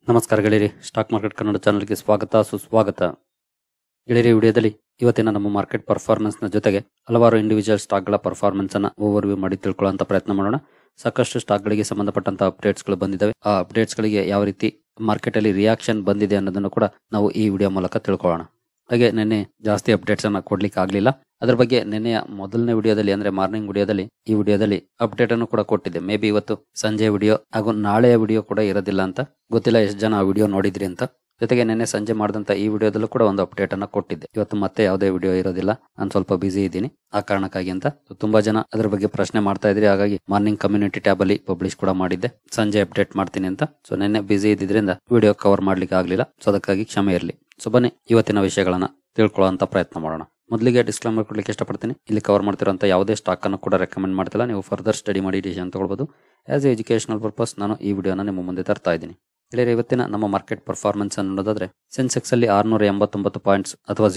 ನಮಸ್ಕಾರ ಗೆಳೆಯರಿ, stock market Kannada ಚಾನಲ್ಗೆ ಸ್ವಾಗತ ಸುಸ್ವಾಗತ. ಗೆಳೆಯರಿ, ವಿಡಿಯೋದಲ್ಲಿ ಇವತ್ತಿನ ನಮ್ಮ ಮಾರ್ಕೆಟ್ ಪರ್ಫಾರ್ಮೆನ್ಸ್ ನ ಜೊತೆಗೆ ಹಲವಾರು ಇಂಡಿವಿಜುವಲ್ ಸ್ಟಾಕ್ ಗಳ ಪರ್ಫಾರ್ಮೆನ್ಸ್ ಅನ್ನ ಓವರ್ವ್ಯೂ ಮಾಡಿ ತಿಳ್ಕೊಳ್ಳುವಂತ ಪ್ರಯತ್ನ ಮಾಡೋಣ. ಸಾಕಷ್ಟು ಸ್ಟಾಕ್ ಗಳಿಗೆ ಸಂಬಂಧಪಟ್ಟಂತ ಅಪ್ಡೇಟ್ಸ್ ಗಳು ಬಂದಿದ್ದಾವೆ. ಆ ಅಪ್ಡೇಟ್ಸ್ ಗಳಿಗೆ ಯಾವ ರೀತಿ ಮಾರ್ಕೆಟ್ ಅಲ್ಲಿ ರಿಯಾಕ್ಷನ್ ಬಂದಿದೆ ಅನ್ನೋದನ್ನು ಕೂಡ ನಾವು ಈ ವಿಡಿಯೋ ಮೂಲಕ ತಿಳ್ಕೊಳ್ಳೋಣ. ಹಾಗೆ ನಿನ್ನೆ ಜಾಸ್ತಿ ಅಪ್ಡೇಟ್ಸ್ ಅನ್ನ ಕೊಡ್ಲಿಕ್ಕೆ ಆಗ್ಲಿಲ್ಲ. ಅದ್ರ ಬಗ್ಗೆ ನಿನ್ನೆಯ ಮೊದಲನೇ ವಿಡಿಯೋದಲ್ಲಿ ಅಂದ್ರೆ ಮಾರ್ನಿಂಗ್ ವಿಡಿಯೋದಲ್ಲಿ ಈ ವಿಡಿಯೋದಲ್ಲಿ ಅಪ್ಡೇಟ್ ಅನ್ನು ಕೂಡ ಕೊಟ್ಟಿದ್ದೆ. ಮೇ ಬಿ ಇವತ್ತು ಸಂಜೆ ವಿಡಿಯೋ ಹಾಗೂ ನಾಳೆಯ ವಿಡಿಯೋ ಕೂಡ ಇರೋದಿಲ್ಲ ಅಂತ ಗೊತ್ತಿಲ್ಲ, ಎಷ್ಟು ಜನ ಆ ವಿಡಿಯೋ ನೋಡಿದ್ರಿ ಅಂತ. ಜೊತೆಗೆ ನಿನ್ನೆ ಸಂಜೆ ಮಾಡಿದಂತ ಈ ವಿಡಿಯೋದಲ್ಲೂ ಕೂಡ ಒಂದು ಅಪ್ಡೇಟ್ ಅನ್ನ ಕೊಟ್ಟಿದ್ದೆ. ಇವತ್ತು ಮತ್ತೆ ಯಾವುದೇ ವಿಡಿಯೋ ಇರೋದಿಲ್ಲ, ನಾನು ಸ್ವಲ್ಪ ಬಿಸಿ ಇದ್ದೀನಿ ಆ ಕಾರಣಕ್ಕಾಗಿ ಅಂತ. ತುಂಬಾ ಜನ ಅದ್ರ ಬಗ್ಗೆ ಪ್ರಶ್ನೆ ಮಾಡ್ತಾ ಇದ್ರಿ, ಹಾಗಾಗಿ ಮಾರ್ನಿಂಗ್ ಕಮ್ಯುನಿಟಿ ಟ್ಯಾಬ್ ಅಲ್ಲಿ ಪಬ್ಲಿಷ್ ಕೂಡ ಮಾಡಿದ್ದೆ, ಸಂಜೆ ಅಪ್ಡೇಟ್ ಮಾಡ್ತೀನಿ ಅಂತ. ಸೊ ನಿನ್ನೆ ಬಿಸಿ ಇದ್ದಿದ್ರಿಂದ ವಿಡಿಯೋ ಕವರ್ ಮಾಡ್ಲಿಕ್ಕೆ ಆಗ್ಲಿಲ್ಲ, ಸೊ ಅದಕ್ಕಾಗಿ ಕ್ಷಮೆ ಇರಲಿ. ಸೊ ಬನ್ನಿ ಇವತ್ತಿನ ವಿಷಯಗಳನ್ನ ತಿಳ್ಕೊಳ್ಳುವಂತ ಪ್ರಯತ್ನ ಮಾಡೋಣ. ಮೊದಲಿಗೆ ಡಿಸ್ಕ್ಲೇಮರ್ ಕೊಡ್ಲಿಕ್ಕೆ ಇಷ್ಟಪಡ್ತೀನಿ. ಇಲ್ಲಿ ಕವರ್ ಮಾಡ್ತಿರುವಂತ ಯಾವುದೇ ಸ್ಟಾಕ್ ಅನ್ನು ಕೂಡ ರೆಕಮೆಂಡ್ ಮಾಡ್ತಿಲ್ಲ, ನೀವು ಫರ್ದರ್ ಸ್ಟಡಿ ಮಾಡಿ ಡಿಸಿಷನ್ ತಗೊಳ್ಬಹುದು. ಆಸ್ ಎ ಎಜುಕೇಶನಲ್ ಪರ್ಪಸ್ ನಾನು ಈ ವಿಡಿಯೋನ ನಿಮ್ಮ ಮುಂದೆ ತರ್ತಾ ಇದ್ದೀನಿ. ಇಲ್ಲಿ ಇವತ್ತಿನ ನಮ್ಮ ಮಾರ್ಕೆಟ್ ಪರ್ಫಾರ್ಮೆನ್ಸ್ ಅನ್ನು ನೋಡೋದಾದ್ರೆ ಸೆನ್ಸೆಕ್ಸ್ ಅಲ್ಲಿ 689 ಪಾಯಿಂಟ್ಸ್ ಅಥವಾ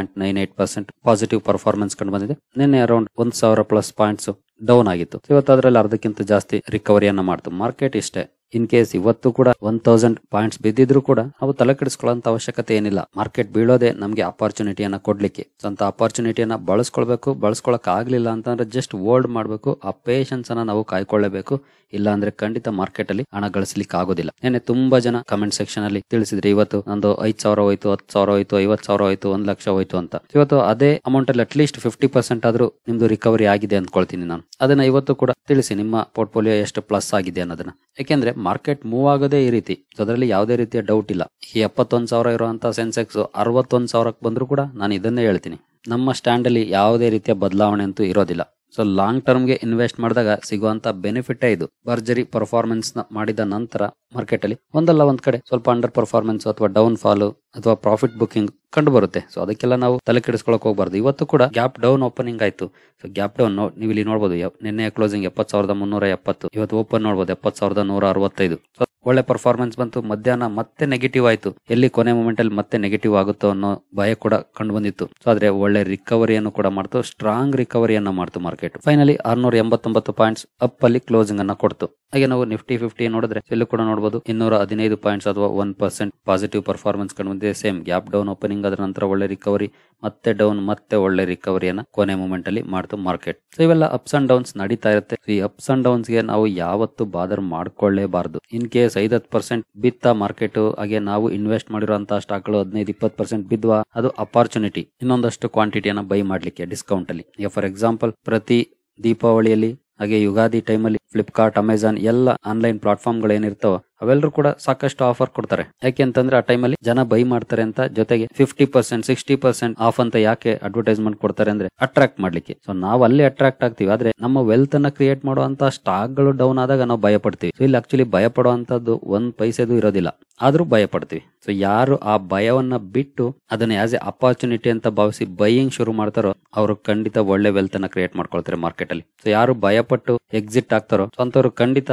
0.98% ಪಾಸಿಟಿವ್ ಪರ್ಫಾರ್ಮೆನ್ಸ್ ಕಂಡು ಬಂದಿದೆ. ನಿನ್ನೆ ಅರೌಂಡ್ 1000 ಪ್ಲಸ್ ಪಾಯಿಂಟ್ಸ್ ಡೌನ್ ಆಗಿತ್ತು. ಇವತ್ತು ಅದರಲ್ಲಿ ಅರ್ಧಕ್ಕಿಂತ ಜಾಸ್ತಿ ರಿಕವರಿಯನ್ನ ಮಾಡ್ತು ಮಾರ್ಕೆಟ್. ಇಷ್ಟೇ, ಇನ್ ಕೇಸ್ ಇವತ್ತು ಕೂಡ 1000 ಪಾಯಿಂಟ್ಸ್ ಬಿದ್ದಿದ್ರು ಕೂಡ ನಾವು ತಲೆ ಕೆಡಿಸ್ಕೊಳ್ಳೋಂತ ಅವಶ್ಯಕತೆ ಏನಿಲ್ಲ. ಮಾರ್ಕೆಟ್ ಬೀಳೋದೇ ನಮ್ಗೆ ಅಪಾರ್ಚುನಿಟಿಯನ್ನ ಕೊಡ್ಲಿಕ್ಕೆ. ಅಂತ ಅಪಾರ್ಚುನಿಟಿಯನ್ನ ಬಳಸ್ಕೊಳ್ಬೇಕು. ಬಳಸ್ಕೊಳಕ್ ಆಗ್ಲಿಲ್ಲ ಅಂತಂದ್ರೆ ಜಸ್ಟ್ ಹೋಲ್ಡ್ ಮಾಡ್ಬೇಕು. ಆ ಪೇಷನ್ಸ್ ಅನ್ನ ನಾವು ಕಾಯ್ಕೊಳ್ಳಬೇಕು. ಇಲ್ಲ ಅಂದ್ರೆ ಖಂಡಿತ ಮಾರ್ಕೆಟ್ ಅಲ್ಲಿ ಹಣ ಗಳಿಸ್ಲಿಕ್ಕೆ ಆಗೋದಿಲ್ಲ. ನೆನ್ನೆ ತುಂಬಾ ಜನ ಕಮೆಂಟ್ ಸೆಕ್ಷನ್ ಅಲ್ಲಿ ತಿಳಿಸಿದ್ರೆ ಇವತ್ತು ನಂದು 5000 ಹೋಯ್ತು, 10,000 ಹೋಯ್ತು, 50,000 ಹೋಯ್ತು, 1,00,000 ಹೋಯ್ತು ಅಂತ. ಇವತ್ತು ಅದೇ ಅಮೌಂಟ್ ಅಲ್ಲಿ ಅಟ್ಲೀಸ್ಟ್ 50% ಆದ್ರೂ ನಿಮ್ದು ರಿಕವರಿ ಆಗಿದೆ ಅಂದ್ಕೊಳ್ತೀನಿ ನಾನು. ಅದನ್ನ ಇವತ್ತು ಕೂಡ ತಿಳಿಸಿ, ನಿಮ್ಮ ಪೋರ್ಟ್ಫೋಲಿಯೋ ಎಷ್ಟು ಪ್ಲಸ್ ಆಗಿದೆ ಅನ್ನೋದನ್ನ. ಯಾಕೆಂದ್ರೆ ಮಾರ್ಕೆಟ್ ಮೂವ್ ಆಗೋದೇ ಈ ರೀತಿ. ಅದರಲ್ಲಿ ಯಾವುದೇ ರೀತಿಯ ಡೌಟ್ ಇಲ್ಲ. ಈ 71,000 ಇರುವಂತಹ ಸೆನ್ಸೆಕ್ಸ್ 61,000ಕ್ಕೆ ಬಂದ್ರು ಕೂಡ ನಾನು ಇದನ್ನೇ ಹೇಳ್ತೀನಿ, ನಮ್ಮ ಸ್ಟ್ಯಾಂಡ್ ಅಲ್ಲಿ ಯಾವುದೇ ರೀತಿಯ ಬದಲಾವಣೆ ಅಂತೂ ಇರೋದಿಲ್ಲ. ಸೊ ಲಾಂಗ್ ಟರ್ಮ್ ಗೆ ಇನ್ವೆಸ್ಟ್ ಮಾಡಿದಾಗ ಸಿಗುವಂತ ಬೆನಿಫಿಟ್ ಇದು. ಭರ್ಜರಿ ಪರ್ಫಾರ್ಮೆನ್ಸ್ ಮಾಡಿದ ನಂತರ ಮಾರ್ಕೆಟ್ ಅಲ್ಲಿ ಒಂದಲ್ಲ ಒಂದ್ ಕಡೆ ಸ್ವಲ್ಪ ಅಂಡರ್ ಪರ್ಫಾರ್ಮೆನ್ಸ್ ಅಥವಾ ಡೌನ್ ಫಾಲ್ ಅಥವಾ ಪ್ರಾಫಿಟ್ ಬುಕಿಂಗ್ ಕಂಡು ಬರುತ್ತೆ. ಸೊ ಅದಕ್ಕೆಲ್ಲ ನಾವು ತಲೆ ಕೆಡಿಸ್ಕೊಳಕ್ ಹೋಗ್ಬಾರ್ದು. ಇವತ್ತು ಕೂಡ ಗ್ಯಾಪ್ ಡೌನ್ ಓಪನಿಂಗ್ ಆಯ್ತು. ಸೊ ಗ್ಯಾಪ್ ಡೌನ್ ನೀವು ಇಲ್ಲಿ ನೋಡಬಹುದು, ನಿನ್ನೆ ಕ್ಲೋಸಿಂಗ್ 70,370, ಇವತ್ತು ಓಪನ್ ನೋಡಬಹುದು 70,165. ಸೊ ಒಳ್ಳೆ ಪರ್ಫಾರ್ಮೆನ್ಸ್ ಬಂತು. ಮಧ್ಯಾಹ್ನ ಮತ್ತೆ ನೆಗೆಟಿವ್ ಆಯ್ತು. ಎಲ್ಲಿ ಕೊನೆ ಮೂಮೆಂಟ್ ಅಲ್ಲಿ ಮತ್ತೆ ನೆಗೆಟಿವ್ ಆಗುತ್ತೋ ಅನ್ನೋ ಭಯ ಕೂಡ ಕಂಡು ಬಂದಿತ್ತು. ಸೊ ಆದ್ರೆ ಒಳ್ಳೆ ರಿಕವರಿಯನ್ನು ಕೂಡ ಮಾಡ್ತು, ಸ್ಟ್ರಾಂಗ್ ರಿಕವರಿಯನ್ನ ಮಾಡ್ತು ಮಾರ್ಕೆಟ್. ಫೈನಲಿ 689 ಪಾಯಿಂಟ್ಸ್ ಅಪ್ ಅಲ್ಲಿ ಕ್ಲೋಸಿಂಗ್ ಅನ್ನ ಕೊಡ್ತು. ಹಾಗೆ ನಾವು ನಿಫ್ಟಿ 50 ನೋಡಿದ್ರೆ ಇಲ್ಲೂ ಕೂಡ ನೋಡಬಹುದು 215 ಪಾಯಿಂಟ್ಸ್ ಅಥವಾ 1% ಪಾಸಿಟಿವ್ ಪರ್ಫಾರ್ಮೆನ್ಸ್ ಕಂಡು ಬಂದಿದೆ. ಸೇಮ್ ಗ್ಯಾಪ್ ಡೌನ್ ಓಪನಿಂಗ್, ಅದರ ನಂತರ ಒಳ್ಳೆ ರಿಕವರಿ, ಮತ್ತೆ ಡೌನ್, ಮತ್ತೆ ಒಳ್ಳೆ ರಿಕವರಿಯನ್ನ ಕೊನೆ ಮೂಮೆಂಟ್ ಅಲ್ಲಿ ಮಾಡ್ತು ಮಾರ್ಕೆಟ್. ಸೊ ಇವೆಲ್ಲ ಅಪ್ಸ್ ಅಂಡ್ ಡೌನ್ಸ್ ನಡೀತಾ ಇರುತ್ತೆ. ಈ ಅಪ್ಸ್ ಅಂಡ್ ಡೌನ್ಸ್ ಗೆ ನಾವು ಯಾವತ್ತು ಬಾದರ್ ಮಾಡ್ಕೊಳ್ಳೇಬಾರ್ದು. ಇನ್ ಕೇಸ್ 5-10% ಬಿತ್ತ ಮಾರ್ಕೆಟ್, ಹಾಗೆ ನಾವು ಇನ್ವೆಸ್ಟ್ ಮಾಡಿರುವಂತಹ ಸ್ಟಾಕ್ ಗಳು 15-20% ಬಿದ್ವಾ, ಅದು ಅಪಾರ್ಚುನಿಟಿ ಇನ್ನೊಂದಷ್ಟು ಕ್ವಾಂಟಿಟಿಯನ್ನ ಬೈ ಮಾಡ್ಲಿಕ್ಕೆ ಡಿಸ್ಕೌಂಟ್ ಅಲ್ಲಿ. ಈಗ ಫಾರ್ ಎಕ್ಸಾಂಪಲ್ ಪ್ರತಿ ದೀಪಾವಳಿಯಲ್ಲಿ ಹಾಗೆ ಯುಗಾದಿ ಟೈಮಲ್ಲಿ ಫ್ಲಿಪ್ಕಾರ್ಟ್, ಅಮೆಜಾನ್ ಎಲ್ಲ ಆನ್ಲೈನ್ ಪ್ಲಾಟ್ಫಾರ್ಮ್ ಗಳು ಏನಿರ್ತಾವ ಅವೆಲ್ಲರೂ ಕೂಡ ಸಾಕಷ್ಟು ಆಫರ್ ಕೊಡ್ತಾರೆ. ಯಾಕೆ ಅಂತಂದ್ರೆ ಆ ಟೈಮಲ್ಲಿ ಜನ ಬೈ ಮಾಡ್ತಾರೆ ಅಂತ. ಜೊತೆಗೆ 50%, 60% ಆಫ್ ಅಂತ ಯಾಕೆ ಅಡ್ವರ್ಟೈಸ್ಮೆಂಟ್ ಕೊಡ್ತಾರೆ ಅಂದ್ರೆ ಅಟ್ರಾಕ್ಟ್ ಮಾಡ್ಲಿಕ್ಕೆ. ಸೊ ನಾವು ಅಲ್ಲಿ ಅಟ್ರಾಕ್ಟ್ ಆಗ್ತೀವಿ. ಆದ್ರೆ ನಮ್ಮ ವೆಲ್ತ್ ಅನ್ನ ಕ್ರಿಯೇಟ್ ಮಾಡುವಂತ ಸ್ಟಾಕ್ ಗಳು ಡೌನ್ ಆದಾಗ ನಾವು ಭಯ ಪಡ್ತೀವಿ. ಸೊ ಇಲ್ಲಿ ಆಕ್ಚುಲಿ ಭಯ ಪಡುವಂತದ್ದು 1 ಪೈಸೆದು ಇರೋದಿಲ್ಲ, ಆದ್ರೂ ಭಯ ಪಡ್ತೀವಿ. ಸೊ ಯಾರು ಆ ಭಯವನ್ನ ಬಿಟ್ಟು ಅದನ್ನ ಆಸ್ ಎ ಅಪಾರ್ಚುನಿಟಿ ಅಂತ ಭಾವಿಸಿ ಬೈಯಿಂಗ್ ಶುರು ಮಾಡ್ತಾರೋ ಅವರು ಖಂಡಿತ ಒಳ್ಳೆ ವೆಲ್ತ್ ಅನ್ನ ಕ್ರಿಯೇಟ್ ಮಾಡ್ಕೊಳ್ತಾರೆ ಮಾರ್ಕೆಟ್ ಅಲ್ಲಿ. ಸೊ ಯಾರು ಭಯಪಟ್ಟು ಎಕ್ಸಿಟ್ ಆಗ್ತಾರೋ ಅಂತವ್ರು ಖಂಡಿತ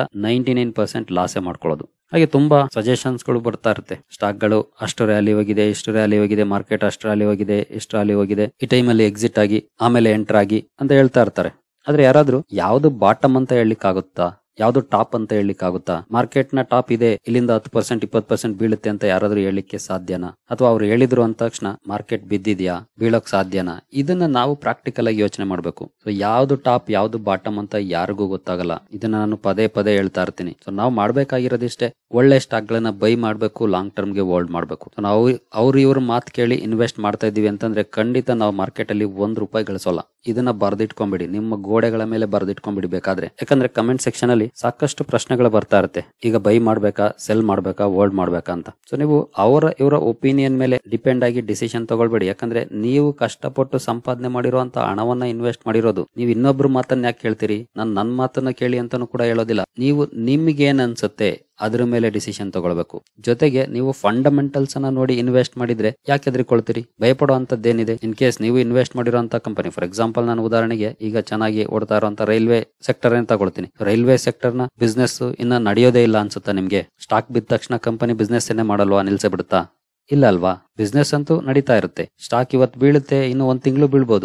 99% ಲಾಸೇ ಮಾಡ್ಕೊಳ್ಳೋದು. ಹಾಗೆ ತುಂಬಾ ಸಜೆಷನ್ಸ್ ಗಳು ಬರ್ತಾ ಇರುತ್ತೆ. ಸ್ಟಾಕ್ ಗಳು ಅಷ್ಟು ರ್ಯಾಲಿ ಹೋಗಿದೆ, ಇಷ್ಟು ರ್ಯಾಲಿ ಹೋಗಿದೆ, ಮಾರ್ಕೆಟ್ ಅಷ್ಟು ರ್ಯಾಲಿ ಹೋಗಿದೆ, ಇಷ್ಟು ರ್ಯಾಲಿ ಹೋಗಿದೆ, ಈ ಟೈಮ್ ಅಲ್ಲಿ ಎಕ್ಸಿಟ್ ಆಗಿ ಆಮೇಲೆ ಎಂಟರ್ ಆಗಿ ಅಂತ ಹೇಳ್ತಾ ಇರ್ತಾರೆ. ಆದ್ರೆ ಯಾರಾದ್ರೂ ಯಾವ್ದು ಬಾಟಮ್ ಅಂತ ಹೇಳಲಿಕ್ಕೆ ಆಗುತ್ತಾ, ಯಾವ್ದು ಟಾಪ್ ಅಂತ ಹೇಳಲಿಕ್ಕೆ ಆಗುತ್ತಾ? ಮಾರ್ಕೆಟ್ ನ ಟಾಪ್ ಇದೆ, ಇಲ್ಲಿಂದ 10%, 20% ಬೀಳುತ್ತೆ ಅಂತ ಯಾರಾದ್ರೂ ಹೇಳಲಿಕ್ಕೆ ಸಾಧ್ಯನಾ? ಅಥವಾ ಅವ್ರು ಹೇಳಿದ್ರು ಅಂದ ತಕ್ಷಣ ಮಾರ್ಕೆಟ್ ಬಿದ್ದಿದ್ಯಾ, ಬೀಳೋಕ್ ಸಾಧ್ಯನಾ? ಇದನ್ನ ನಾವು ಪ್ರಾಕ್ಟಿಕಲ್ ಆಗಿ ಯೋಚನೆ ಮಾಡ್ಬೇಕು. ಸೊ ಯಾವ್ದು ಟಾಪ್, ಯಾವ್ದು ಬಾಟಮ್ ಅಂತ ಯಾರಿಗೂ ಗೊತ್ತಾಗಲ್ಲ. ಇದನ್ನ ನಾನು ಪದೇ ಪದೇ ಹೇಳ್ತಾ ಇರ್ತೀನಿ. ಸೊ ನಾವು ಮಾಡ್ಬೇಕಾಗಿರೋದಿಷ್ಟೇ, ಒಳ್ಳೆ ಸ್ಟಾಕ್ ಗಳನ್ನ ಬೈ ಮಾಡ್ಬೇಕು, ಲಾಂಗ್ ಟರ್ಮ್ ಗೆ ಹೋಲ್ಡ್ ಮಾಡ್ಬೇಕು. ಸೊ ನಾವು ಇವ್ರ ಮಾತು ಕೇಳಿ ಇನ್ವೆಸ್ಟ್ ಮಾಡ್ತಾ ಇದೀವಿ ಅಂತಂದ್ರೆ ಖಂಡಿತ ನಾವು ಮಾರ್ಕೆಟ್ ಅಲ್ಲಿ ₹1 ಗಳಿಸೋಲ್ಲ. ಇದನ್ನ ಬರ್ದಿಟ್ಕೊಂಡ್ಬಿಡಿ, ನಿಮ್ಮ ಗೋಡೆಗಳ ಮೇಲೆ ಬರ್ದಿಟ್ಕೊಂಡ್ಬಿಡಿ ಬೇಕಾದ್ರೆ. ಯಾಕಂದ್ರೆ ಕಮೆಂಟ್ ಸೆಕ್ಷನ್ ಅಲ್ಲಿ ಸಾಕಷ್ಟು ಪ್ರಶ್ನೆಗಳು ಬರ್ತಾ ಇರುತ್ತೆ. ಈಗ ಬೈ ಮಾಡ್ಬೇಕಾ, ಸೆಲ್ ಮಾಡ್ಬೇಕಾ, ಹೋಲ್ಡ್ ಮಾಡ್ಬೇಕಾ ಅಂತ. ಸೊ ನೀವು ಇವರ ಒಪಿನಿಯನ್ ಮೇಲೆ ಡಿಪೆಂಡ್ ಆಗಿ ಡಿಸಿಷನ್ ತಗೊಳ್ಬೇಡಿ. ಯಾಕಂದ್ರೆ ನೀವು ಕಷ್ಟಪಟ್ಟು ಸಂಪಾದನೆ ಮಾಡಿರುವಂತ ಹಣವನ್ನ ಇನ್ವೆಸ್ಟ್ ಮಾಡಿರೋದು. ನೀವು ಇನ್ನೊಬ್ರು ಮಾತನ್ನ ಯಾಕೆ ಕೇಳ್ತೀರಿ? ನನ್ನ ಮಾತನ್ನ ಕೇಳಿ ಅಂತಾನು ಕೂಡ ಹೇಳೋದಿಲ್ಲ. ನೀವು ನಿಮ್ಗೇನ್ ಅನ್ಸುತ್ತೆ ಅದ್ರ ಮೇಲೆ ಡಿಸಿಷನ್ ತಗೊಳ್ಬೇಕು. ಜೊತೆಗೆ ನೀವು ಫಂಡಮೆಂಟಲ್ಸ್ ಅನ್ನ ನೋಡಿ ಇನ್ವೆಸ್ಟ್ ಮಾಡಿದ್ರೆ ಯಾಕೆ ಹೆದರಿಕೊಳ್ತೀರಿ? ಭಯಪಡುವಂತದ್ದೇನಿದೆ? ಇನ್ ಕೇಸ್ ನೀವು ಇನ್ವೆಸ್ಟ್ ಮಾಡಿರುವಂತ ಕಂಪನಿ, ಫಾರ್ ಎಕ್ಸಾಂಪಲ್ ನಾನು ಉದಾಹರಣೆಗೆ ಈಗ ಚೆನ್ನಾಗಿ ಓಡ್ತಾ ಇರುವಂತ ರೈಲ್ವೆ ಸೆಕ್ಟರ್ ಅಂತ ತಗೊಳ್ತೀನಿ. ರೈಲ್ವೆ ಸೆಕ್ಟರ್ ನ ಬಿಸ್ನೆಸ್ ಇನ್ನ ನಡೆಯೋದೇ ಇಲ್ಲ ಅನ್ಸುತ್ತಾ ನಿಮ್ಗೆ? ಸ್ಟಾಕ್ ಬಿದ್ದ ತಕ್ಷಣ ಕಂಪನಿ ಬಿಸ್ನೆಸ್ ಏನೇ ಮಾಡಲ್ವಾ, ನಿಲ್ಸೆ ಬಿಡುತ್ತಾ? ಇಲ್ಲ ಅಲ್ವಾ? ಬಿಸ್ನೆಸ್ ಅಂತೂ ನಡೀತಾ ಇರುತ್ತೆ. ಸ್ಟಾಕ್ ಇವತ್ತು ಬೀಳುತ್ತೆ, ಇನ್ನು 1 ತಿಂಗಳು ಬೀಳ್ಬೋದು.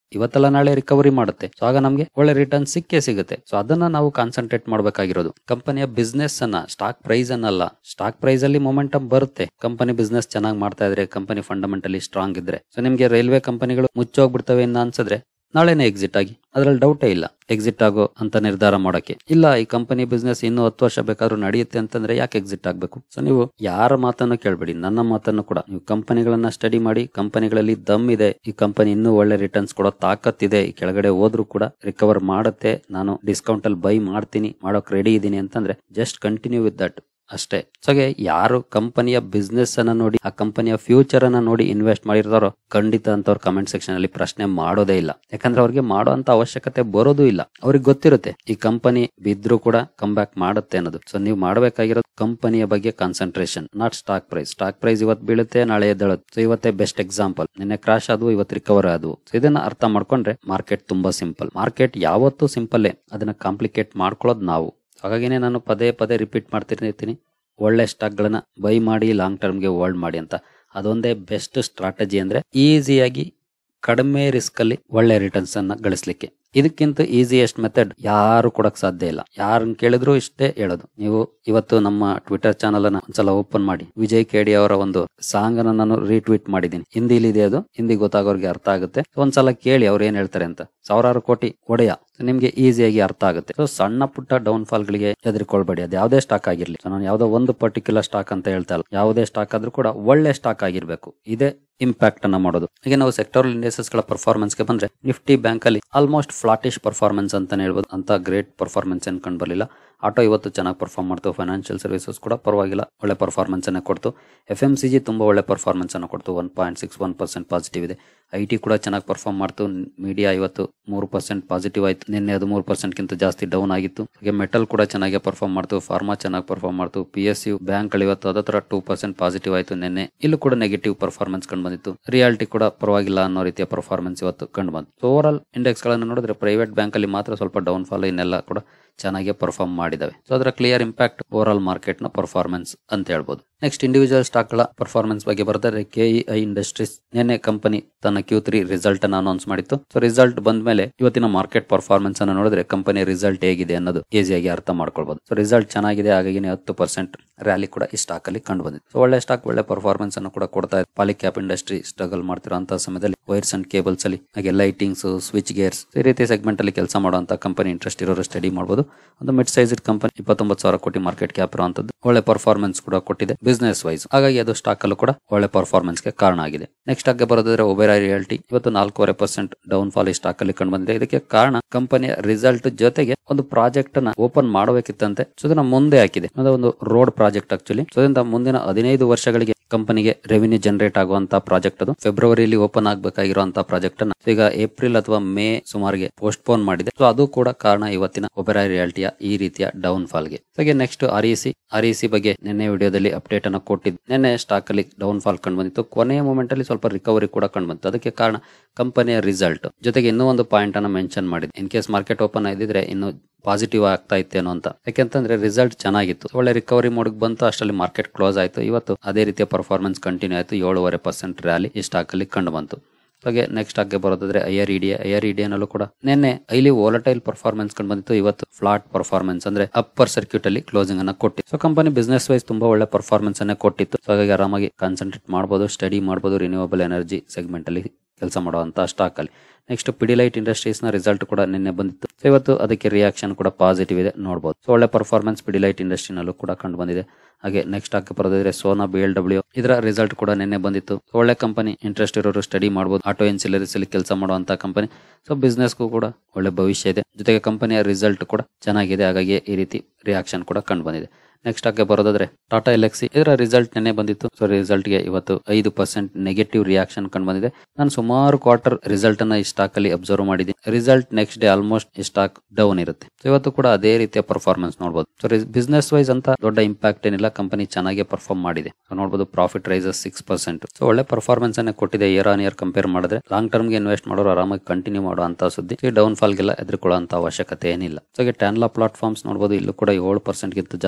ಇವತ್ತೆಲ್ಲ ನಾಳೆ ರಿಕವರಿ ಮಾಡುತ್ತೆ. ಸೊ ಆಗ ನಮ್ಗೆ ಒಳ್ಳೆ ರಿಟರ್ನ್ ಸಿಕ್ಕೇ ಸಿಗುತ್ತೆ. ಸೊ ಅದನ್ನ ನಾವು ಕಾನ್ಸಂಟ್ರೇಟ್ ಮಾಡಬೇಕಾಗಿರೋದು. ಕಂಪನಿಯ ಬಿಸ್ನೆಸ್ ಅನ್ನ, ಸ್ಟಾಕ್ ಪ್ರೈಸ್ ಅನ್ನಲ್ಲ. ಸ್ಟಾಕ್ ಪ್ರೈಸ್ ಅಲ್ಲಿ ಮೊಮೆಂಟಮ್ ಬರುತ್ತೆ. ಕಂಪನಿ ಬಿಸ್ನೆಸ್ ಚೆನ್ನಾಗಿ ಮಾಡ್ತಾ ಇದ್ರೆ, ಕಂಪನಿ ಫಂಡಮೆಂಟಲಿ ಸ್ಟ್ರಾಂಗ್ ಇದ್ರೆ. ಸೊ ನಿಮ್ಗೆ ರೈಲ್ವೆ ಕಂಪನಿಗಳು ಮುಚ್ಚೋಗ್ಬಿಡ್ತವೆ ಇನ್ನ ಅನ್ಸಿದ್ರೆ ನಾಳೆನೆ ಎಕ್ಸಿಟ್ ಆಗಿ, ಅದ್ರಲ್ಲಿ ಡೌಟೇ ಇಲ್ಲ. ಎಕ್ಸಿಟ್ ಆಗೋ ಅಂತ ನಿರ್ಧಾರ ಮಾಡೋಕೆ ಇಲ್ಲ. ಈ ಕಂಪನಿ ಬಿಸ್ನೆಸ್ ಇನ್ನು 10 ವರ್ಷ ಬೇಕಾದ್ರೂ ನಡೆಯುತ್ತೆ ಅಂತಂದ್ರೆ ಯಾಕೆ ಎಕ್ಸಿಟ್ ಆಗ್ಬೇಕು? ಸೊ ನೀವು ಯಾರ ಮಾತನ್ನು ಕೇಳಬೇಡಿ, ನನ್ನ ಮಾತನ್ನು ಕೂಡ. ನೀವು ಕಂಪನಿಗಳನ್ನ ಸ್ಟಡಿ ಮಾಡಿ, ಕಂಪನಿಗಳಲ್ಲಿ ದಮ್ ಇದೆ, ಈ ಕಂಪನಿ ಇನ್ನೂ ಒಳ್ಳೆ ರಿಟರ್ನ್ಸ್ ಕೊಡೋ ತಾಕತ್ತಿದೆ, ಈ ಕೆಳಗಡೆ ಹೋದ್ರೂ ಕೂಡ ರಿಕವರ್ ಮಾಡುತ್ತೆ, ನಾನು ಡಿಸ್ಕೌಂಟ್ ಅಲ್ಲಿ ಬೈ ಮಾಡ್ತೀನಿ, ಮಾಡೋಕ್ ರೆಡಿ ಇದೀನಿ ಅಂತಂದ್ರೆ ಜಸ್ಟ್ ಕಂಟಿನ್ಯೂ ವಿತ್ ದಟ್ ಅಷ್ಟೇ. ಸೊ ಯಾರು ಕಂಪನಿಯ ಬಿಸ್ನೆಸ್ ಅನ್ನ ನೋಡಿ, ಆ ಕಂಪನಿಯ ಫ್ಯೂಚರ್ ಅನ್ನ ನೋಡಿ ಇನ್ವೆಸ್ಟ್ ಮಾಡಿರ್ತಾರೋ ಖಂಡಿತ ಅಂತವ್ರ ಕಮೆಂಟ್ ಸೆಕ್ಷನ್ ಅಲ್ಲಿ ಪ್ರಶ್ನೆ ಮಾಡೋದೇ ಇಲ್ಲ. ಯಾಕಂದ್ರೆ ಅವ್ರಿಗೆ ಮಾಡೋ ಅಂತ ಅವಶ್ಯಕತೆ ಬರೋದು ಇಲ್ಲ. ಅವ್ರಿಗೆ ಗೊತ್ತಿರುತ್ತೆ ಈ ಕಂಪನಿ ಬಿದ್ರು ಕೂಡ ಕಮ್ ಬ್ಯಾಕ್ ಮಾಡುತ್ತೆ ಅನ್ನೋದು. ಸೊ ನೀವು ಮಾಡಬೇಕಾಗಿರೋದು ಕಂಪನಿಯ ಬಗ್ಗೆ concentration, not stock price. Stock price ಇವತ್ತು ಬೀಳುತ್ತೆ, ನಾಳೆ ಎದ್ದೇಳುತ್ತೆ. ಸೊ ಇವತ್ತೇ ಬೆಸ್ಟ್ ಎಕ್ಸಾಂಪಲ್. ನಿನ್ನೆ ಕ್ರಾಶ್ ಆದವು, ಇವತ್ತು ರಿಕವರ್ ಆದವು. ಸೊ ಇದನ್ನ ಅರ್ಥ ಮಾಡ್ಕೊಂಡ್ರೆ ಮಾರ್ಕೆಟ್ ತುಂಬಾ ಸಿಂಪಲ್. ಮಾರ್ಕೆಟ್ ಯಾವತ್ತೂ ಸಿಂಪಲ್ಲೇ, ಅದನ್ನ ಕಾಂಪ್ಲಿಕೇಟ್ ಮಾಡ್ಕೊಳ್ಳೋದು ನಾವು. ಹಾಗಾಗಿನೇ ನಾನು ಪದೇ ಪದೇ ರಿಪೀಟ್ ಮಾಡ್ತಿರ್ತೀನಿ, ಒಳ್ಳೆ ಸ್ಟಾಕ್ ಗಳನ್ನ ಬೈ ಮಾಡಿ ಲಾಂಗ್ ಟರ್ಮ್ಗೆ ಹೋಲ್ಡ್ ಮಾಡಿ ಅಂತ. ಅದೊಂದೇ ಬೆಸ್ಟ್ ಸ್ಟ್ರಾಟಜಿ. ಅಂದ್ರೆ ಈಸಿಯಾಗಿ ಕಡಿಮೆ ರಿಸ್ಕ್ ಅಲ್ಲಿ ಒಳ್ಳೆ ರಿಟರ್ನ್ಸ್ ಅನ್ನ ಗಳಿಸ್ಲಿಕ್ಕೆ. ಇದಕ್ಕಿಂತ ಈಸಿಯೆಸ್ಟ್ ಮೆಥಡ್ ಯಾರು ಕೊಡಕ್ ಸಾಧ್ಯ ಇಲ್ಲ. ಯಾರನ್ನ ಕೇಳಿದ್ರು ಇಷ್ಟೇ ಹೇಳೋದು. ನೀವು ಇವತ್ತು ನಮ್ಮ ಟ್ವಿಟರ್ ಚಾನಲ್ ಅನ್ನ ಒಂದ್ಸಲ ಓಪನ್ ಮಾಡಿ, ವಿಜಯ್ ಕೇಡಿ ಅವರ ಒಂದು ಸಾಂಗ್ ಅನ್ನ ನಾನು ರೀಟ್ವೀಟ್ ಮಾಡಿದ್ದೀನಿ. ಹಿಂದಿಲಿದೆ, ಅದು ಹಿಂದಿ ಗೊತ್ತಾಗೋರ್ಗೆ ಅರ್ಥ ಆಗುತ್ತೆ. ಒಂದ್ಸಲ ಕೇಳಿ ಅವ್ರು ಏನ್ ಹೇಳ್ತಾರೆ ಅಂತ. 1000 ಕೋಟಿ ಒಡೆಯ, ನಿಮ್ಗೆ ಈಸಿಯಾಗಿ ಅರ್ಥ ಆಗುತ್ತೆ. ಸೊ ಸಣ್ಣ ಪುಟ್ಟ ಡೌನ್ ಫಾಲ್ ಗಳಿಗೆ ಹೆದರ್ಕೊಳ್ಬೇಡಿ. ಅದು ಯಾವುದೇ ಸ್ಟಾಕ್ ಆಗಿರ್ಲಿ. ನಾನು ಯಾವ್ದೋ ಒಂದು ಪರ್ಟಿಕ್ಯುಲರ್ ಸ್ಟಾಕ್ ಅಂತ ಹೇಳ್ತಾ ಇಲ್ಲ. ಯಾವುದೇ ಸ್ಟಾಕ್ ಆದ್ರೂ ಕೂಡ ಒಳ್ಳೆ ಸ್ಟಾಕ್ ಆಗಿರ್ಬೇಕು. ಇದೇ ಇಂಪ್ಯಾಕ್ಟ್ ಅನ್ನ ಮಾಡೋದು. ಈಗ ನಾವು ಸೆಕ್ಟರಲ್ ಇಂಡಸ್ಟ್ರೀಸ್ ಗಳ ಪರ್ಫಾರ್ಮೆನ್ಸ್ ಗೆ ಬಂದ್ರೆ, ನಿಫ್ಟಿ ಬ್ಯಾಂಕ್ ಅಲ್ಲಿ ಆಲ್ಮೋಸ್ಟ್ ಫ್ಲಾಟಿಶ್ ಪರ್ಫಾರ್ಮೆನ್ಸ್ ಅಂತಾನೆ ಹೇಳ್ಬೋದು. ಅಂತ ಗ್ರೇಟ್ ಪರ್ಫಾರ್ಮೆನ್ಸ್ ಏನ್ ಕಂಡು ಬರಲಿಲ್ಲ. ಆಟೋ ಇವತ್ತು ಚೆನ್ನಾಗಿ ಪರ್ಫಾರ್ಮ್ ಮಾಡ್ತು. ಫೈನಾನ್ಷಿಯಲ್ ಸರ್ವಿಸಸ್ ಕೂಡ ಪರವಾಗಿಲ್ಲ, ಒಳ್ಳೆ ಪರ್ಫಾರ್ಮೆನ್ಸ್ ಅನ್ನ ಕೊಡ್ತು. FMCG ತುಂಬಾ ಒಳ್ಳೆ ಪರ್ಫಾರ್ಮೆನ್ಸ್ ಅನ್ನು ಕೊಡ್ತು. 1.61% ಪಾಸಿಟಿವ್ ಇದೆ. IT ಕೂಡ ಚೆನ್ನಾಗಿ ಪರ್ಫಾರ್ಮ್ ಮಾಡ್ತು. ಮೀಡಿಯಾ ಇವತ್ತು 3% ಪಾಸಿಟಿವ್ ಆಯ್ತು. ನಿನ್ನೆ ಅದು 3% ಗಿಂತ ಜಾಸ್ತಿ ಡೌನ್ ಆಗಿತ್ತು. ಹಾಗೆ ಮೆಟಲ್ ಕೂಡ ಚೆನ್ನಾಗಿ ಪರ್ಫಾರ್ಮ್ ಮಾಡ್ತು. ಫಾರ್ಮಾ ಚೆನ್ನಾಗಿ ಪರ್ಫಾರ್ಮ್ ಮಾಡ್ತು. PSU ಬ್ಯಾಂಕ್ ಗಳು ಇವತ್ತು ಅದೇ ತರ 2% ಪಾಸಿಟಿವ್ ಆಯ್ತು. ನಿನ್ನೆ ಇಲ್ಲೂ ಕೂಡ ನೆಗೆಟಿವ್ ಪರ್ಫಾರ್ಮೆನ್ಸ್ ಕಂಡು ಬಂದಿತ್ತು. ರಿಯಾಲಿಟಿ ಕೂಡ ಪರವಾಗಿಲ್ಲ ಅನ್ನೋ ರೀತಿಯ ಪರ್ಫಾರ್ಮೆನ್ಸ್ ಇವತ್ತು ಕಂಡು ಬಂತು. ಓವರ್ ಆಲ್ ಇಂಡೆಕ್ಸ್ ಗಳನ್ನು ನೋಡಿದ್ರೆ ಪ್ರೈವೇಟ್ ಬ್ಯಾಂಕ್ ಅಲ್ಲಿ ಮಾತ್ರ ಸ್ವಲ್ಪ ಡೌನ್ ಫಾಲ್, ಇನ್ನೆಲ್ಲ ಕೂಡ ಚೆನ್ನಾಗಿ ಪರ್ಫಾರ್ಮ್ ಮಾಡಿದಾವೆ. ಸೊ ಅದರ clear impact overall market ನ ಪರ್ಫಾರ್ಮೆನ್ಸ್ ಅಂತ ಹೇಳ್ಬೋದು. ನೆಕ್ಸ್ಟ್ ಇಂಡಿವಿಜುವಲ್ ಸ್ಟಾಕ್ ಗಳ ಪರ್ಫಾರ್ಮೆನ್ಸ್ ಬಗ್ಗೆ ಬರೆದರೆ, KEI ಇಂಡಸ್ಟ್ರೀಸ್ ನಿನ್ನೆ ಕಂಪನಿ ತನ್ನ Q3 ರಿಸಲ್ಟ್ ಅನ್ನು ಅನೌನ್ಸ್ ಮಾಡಿತ್ತು. ಸೊ ರಿಸಲ್ಟ್ ಬಂದ ಮೇಲೆ ಇವತ್ತಿನ ಮಾರ್ಕೆಟ್ ಪರ್ಫಾರ್ಮೆನ್ಸ್ ಅನ್ನು ನೋಡಿದ್ರೆ ಕಂಪನಿ ರಿಸಲ್ಟ್ ಹೇಗಿದೆ ಅನ್ನೋದು ಈಸಿಯಾಗಿ ಅರ್ಥ ಮಾಡ್ಕೊಳ್ಬಹುದು. ಸೊ ರಿಸಲ್ಟ್ ಚೆನ್ನಾಗಿದೆ, ಹಾಗಾಗಿ 10% ರ್ಯಾಲಿ ಕೂಡ ಈ ಸ್ಟಾಕ್ ಅಲ್ಲಿ ಕಂಡು ಬಂದಿದೆ. ಸೊ ಒಳ್ಳೆ ಸ್ಟಾಕ್ ಒಳ್ಳೆ ಪರ್ಫಾರ್ಮೆನ್ಸ್ ಅನ್ನು ಕೂಡ ಕೊಡ್ತಾ ಇದೆ. ಪಾಲಿಕ್ಯಾಪ್ ಇಂಡಸ್ಟ್ರಿ ಸ್ಟ್ರಗಲ್ ಮಾಡ್ತಿರುವಂತಹ ಸಮಯದಲ್ಲಿ ವೈರ್ಸ್ ಅಂಡ್ ಕೇಬಲ್ಸ್ ಅಲ್ಲಿ, ಹಾಗೆ ಲೈಟಿಂಗ್ಸ್, ಸ್ವಿಚ್ ಗೇರ್ಸ್, ಈ ರೀತಿ ಸೆಗ್ಮೆಂಟ್ ಅಲ್ಲಿ ಕೆಲಸ ಮಾಡುವಂತ ಕಂಪನಿ ಇಂಟ್ರೆಸ್ಟ್ ಇರೋರು ಸ್ಟಡಿ ಮಾಡಬಹುದು. ಒಂದು ಮಿಡ್ ಸೈಜ್ ಕಂಪನಿ, 29,000 ಕೋಟಿ ಮಾರ್ಕೆಟ್ ಕ್ಯಾಪ್ ಇರುವಂತದ್ದು, ಒಳ್ಳೆ ಪರ್ಫಾರ್ಮೆನ್ಸ್ ಕೂಡ ಕೊಟ್ಟಿದೆ ಬಿಸ್ನೆಸ್ ವೈಸ್. ಹಾಗಾಗಿ ಅದು ಸ್ಟಾಕ್ ಅಲ್ಲೂ ಕೂಡ ಒಳ್ಳೆ ಪರ್ಫಾರ್ಮೆನ್ಸ್ ಗೆ ಕಾರಣ ಆಗಿದೆ. ನೆಕ್ಸ್ಟ್ ಆಗಿ ಬರೋದಾದ್ರೆ ಒಬೆರಾಯ್ ರಿಯಾಲ್ಟಿ ಇವತ್ತು 4.5% ಡೌನ್ ಫಾಲ್ ಈ ಸ್ಟಾಕ್ ಅಲ್ಲಿ ಕಂಡು ಬಂದಿದೆ. ಇದಕ್ಕೆ ಕಾರಣ ಕಂಪನಿಯ ರಿಸಲ್ಟ್ ಜೊತೆಗೆ ಒಂದು ಪ್ರಾಜೆಕ್ಟ್ ಅನ್ನ ಓಪನ್ ಮಾಡಬೇಕಿತ್ತಂತೆ. ಸೊ ಇದನ್ನ ಮುಂದೆ ಹಾಕಿದೆ. ಒಂದು ರೋಡ್ ಪ್ರಾಜೆಕ್ಟ್ ಆಕ್ಚುಲಿ. ಸೊ ಇದರಿಂದ ಮುಂದಿನ 15 ವರ್ಷಗಳಿಗೆ ಕಂಪನಿಗೆ ರೆವಿನ್ಯೂ ಜನರೇಟ್ ಆಗುವಂತ ಪ್ರಾಜೆಕ್ಟ್ ಅದು. ಫೆಬ್ರವರಿಯಲ್ಲಿ ಓಪನ್ ಆಗಬೇಕಾಗಿರುವಂತಹ ಪ್ರಾಜೆಕ್ಟ್ ಅನ್ನ ಈಗ ಏಪ್ರಿಲ್ ಅಥವಾ ಮೇ ಸುಮಾರಿಗೆ ಪೋಸ್ಟ್ ಪೋನ್ ಮಾಡಿದೆ. ಸೊ ಅದು ಕೂಡ ಕಾರಣ ಇವತ್ತಿನ ಒಬೆರಾಯ್ ರಿಯಾಲ್ಟಿಯ ಈ ರೀತಿಯ ಡೌನ್ ಫಾಲ್ ಗೆ. ಹಾಗೆ ನೆಕ್ಸ್ಟ್ REC ಬಗ್ಗೆ ನಿನ್ನೆ ವಿಡಿಯೋದಲ್ಲಿ ಅಪ್ಡೇಟ್ ಅನ್ನು ಕೊಟ್ಟಿದ್ದು. ನಿನ್ನೆ ಸ್ಟಾಕ್ ಅಲ್ಲಿ ಡೌನ್ ಫಾಲ್ ಕಂಡು ಬಂದಿತ್ತು. ಕೊನೆಯ ಮೂಮೆಂಟ್ ಅಲ್ಲಿ ಸ್ವಲ್ಪ ರಿಕವರಿ ಕೂಡ ಕಂಡು ಬಂತು. ಅದಕ್ಕೆ ಕಾರಣ ಕಂಪನಿಯ ರಿಸಲ್ಟ್ ಜೊತೆಗೆ ಇನ್ನೂ ಒಂದು ಪಾಯಿಂಟ್ ಅನ್ನ ಮೆನ್ಷನ್ ಮಾಡಿದೆ. ಇನ್ ಕೇಸ್ ಮಾರ್ಕೆಟ್ ಓಪನ್ ಆಗಿದ್ರೆ ಇನ್ನು ಪಾಸಿಟಿವ್ ಆಗ್ತಾ ಇತ್ತೇನೋ ಅಂತ. ಯಾಕೆಂತಂದ್ರೆ ರಿಸಲ್ಟ್ ಚೆನ್ನಾಗಿತ್ತು, ಒಳ್ಳೆ ರಿಕವರಿ ಮೋಡ್ ಬಂತು. ಅಷ್ಟರಲ್ಲಿ ಮಾರ್ಕೆಟ್ ಕ್ಲೋಸ್ ಆಯ್ತು. ಇವತ್ತು ಅದೇ ರೀತಿಯ ಪರ್ಫಾರ್ಮೆನ್ಸ್ ಕಂಟಿನ್ಯೂ ಆಯ್ತು. 7.5% ರ್ಯಾಲಿ ಈ ಸ್ಟಾಕ್ ಅಲ್ಲಿ ಕಂಡು ಬಂತು. ಹಾಗೆ ನೆಕ್ಸ್ಟ್ ಆಗಿ ಬರೋದಾದ್ರೆ IREDA ನಲ್ಲೂ ಕೂಡ ನಿನ್ನೆ ಹೈಲಿ ವೋಲಟೈಲ್ ಪರ್ಫಾರ್ಮೆನ್ಸ್ ಕಂಡು ಬಂದಿತ್ತು. ಇವತ್ತು ಫ್ಲಾಟ್ ಪರ್ಫಾರ್ಮೆನ್ಸ್, ಅಂದ್ರೆ ಅಪ್ಪರ್ ಸರ್ಕ್ಯೂಟ್ ಅಲ್ಲಿ ಕ್ಲೋಸಿಂಗ್ ಅನ್ನ ಕೊಟ್ಟಿತ್ತು. ಸೊ ಕಂಪನಿ ಬಿಸ್ನೆಸ್ ವೈಸ್ ತುಂಬಾ ಒಳ್ಳೆ ಪರ್ಫಾರ್ಮೆನ್ಸ್ ಅನ್ನ ಕೊಟ್ಟಿತ್ತು. ಸೊ ಹಾಗಾಗಿ ಆರಾಮಾಗಿ ಕಾನ್ಸಂಟ್ರೇಟ್ ಮಾಡಬಹುದು, ಸ್ಟಡಿ ಮಾಡಬಹುದು ರಿನ್ಯೂವಬಲ್ ಎನರ್ಜಿ ಸೆಗ್ಮೆಂಟ್ ಅಲ್ಲಿ ಕೆಲಸ ಮಾಡುವಂತಹ ಸ್ಟಾಕ್ ಅಲ್ಲಿ. ನೆಕ್ಸ್ಟ್ ಪಿಡಿಲೈಟ್ ಇಂಡಸ್ಟ್ರೀಸ್ ನ ರಿಸಲ್ಟ್ ಕೂಡ ನಿನ್ನೆ ಬಂದಿತ್ತು. ಸೊ ಇವತ್ತು ಅದಕ್ಕೆ ರಿಯಾಕ್ಷನ್ ಕೂಡ ಪಾಸಿಟಿವ್ ಇದೆ, ನೋಡಬಹುದು. ಸೊ ಒಳ್ಳೆ ಪರ್ಫಾರ್ಮೆನ್ಸ್ ಪಿಡಿಲೈಟ್ ಇಂಡಸ್ಟ್ರಿ ನಲ್ಲೂ ಕೂಡ ಕಂಡು ಬಂದಿದೆ. ಹಾಗೆ ನೆಕ್ಸ್ಟ್ ಆಗಿ ಬರೋದಾದ್ರೆ ಸೋನಾ BLW ಇದರ ರಿಸಲ್ಟ್ ಕೂಡ ನಿನ್ನೆ ಬಂದಿತ್ತು. ಒಳ್ಳೆ ಕಂಪನಿ, ಇಂಟ್ರೆಸ್ಟ್ ಇರೋರು ಸ್ಟಡಿ ಮಾಡಬಹುದು. ಆಟೋ ಇನ್ಸಿಲರೀಸ್ ಅಲ್ಲಿ ಕೆಲಸ ಮಾಡುವಂತಹ ಕಂಪನಿ. ಸೊ ಬಿಸ್ನೆಸ್ಗೂ ಕೂಡ ಒಳ್ಳೆ ಭವಿಷ್ಯ ಇದೆ. ಜೊತೆಗೆ ಕಂಪನಿಯ ರಿಸಲ್ಟ್ ಕೂಡ ಚೆನ್ನಾಗಿದೆ. ಹಾಗಾಗಿ ಈ ರೀತಿ ರಿಯಾಕ್ಷನ್ ಕೂಡ ಕಂಡು ಬಂದಿದೆ. ನೆಕ್ಸ್ಟ್ ಆಗಿ ಬರೋದಾದ್ರೆ ಟಾಟಾ ಎಲ್ಎಕ್ಸಿ ಇದರ ರಿಸಲ್ಟ್ ನಿನ್ನೆ ಬಂದಿತ್ತು. ಸೊ ರಿಸಲ್ಟ್ ಗೆ ಇವತ್ತು 5% ನೆಗೆಟಿವ್ ರಿಯಾಕ್ಷನ್ ಕಂಡು ಬಂದಿದೆ. ನಾನು ಸುಮಾರು ಕ್ವಾರ್ಟರ್ ರಿಸಲ್ಟ್ ಅನ್ನ ಈ ಸ್ಟಾಕ್ ಅಲ್ಲಿ ಅಬ್ಸರ್ವ್ ಮಾಡಿದ್ದೀನಿ. ರಿಸಲ್ಟ್ ನೆಕ್ಸ್ಟ್ ಡೇ ಆಲ್ಮೋಸ್ಟ್ ಈ ಸ್ಟಾಕ್ ಡೌನ್ ಇರುತ್ತೆ. ಸೊ ಇವತ್ತು ಕೂಡ ಅದೇ ರೀತಿಯ ಪರ್ಫಾರ್ಮೆನ್ಸ್ ನೋಡಬಹುದು. ಸೊ ಬಿಸ್ನೆಸ್ ವೈಸ್ ಅಂತ ದೊಡ್ಡ ಇಂಪ್ಯಾಕ್ಟ್ ಏನಿಲ್ಲ, ಕಂಪನಿ ಚೆನ್ನಾಗಿ ಪರ್ಫಾರ್ಮ್ ಮಾಡಿದೆ. ಸೊ ನೋಡಬಹುದು ಪ್ರಾಫಿಟ್ ರೈಸಸ್ 6%. ಸೊ ಒಳ್ಳೆ ಪರ್ಫಾರ್ಮೆನ್ಸ್ ಅನ್ನ ಕೊಟ್ಟಿದೆ. ಇಯರ್ ಆನ್ ಇಯರ್ ಕಂಪೇರ್ ಮಾಡಿದ್ರೆ ಲಾಂಗ್ ಟರ್ಮ್ ಗೆ ಇನ್ವೆಸ್ಟ್ ಮಾಡೋರು ಆರಾಮಾಗಿ ಕಂಟಿನ್ಯೂ ಮಾಡುವಂತ ಸುದ್ದಿ. ಈ ಡೌನ್ ಫಾಲ್ ಗೆಲ್ಲ ಎದುರುಕೊಳ್ಳುವಂತ ಅವಶ್ಯಕತೆ ಏನಿಲ್ಲ. ಸೊ ಟ್ಯಾನ್ಲಾ ಪ್ಲಾಟ್ಫಾರ್ಮ್ಸ್ ನೋಡಬಹುದು, ಇಲ್ಲೂ ಕೂಡ 7% ಗಿಂತ ಜಾಸ್ತಿ ಡೌನ್